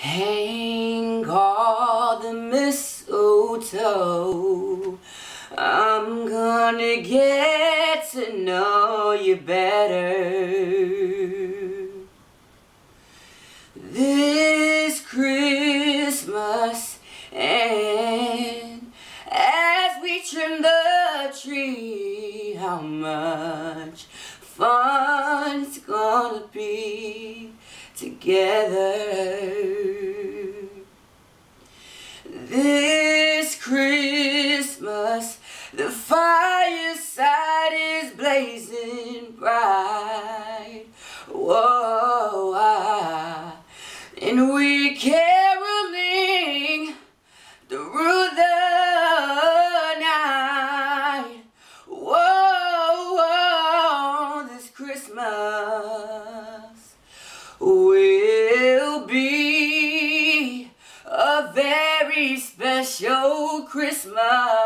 Hang all the mistletoe. I'm gonna get to know you better this Christmas, and as we trim the tree, how much fun it's gonna be together. This Christmas, the fireside is blazing bright. Whoa, and we're caroling through the night. Whoa, this Christmas will be a very special Christmas.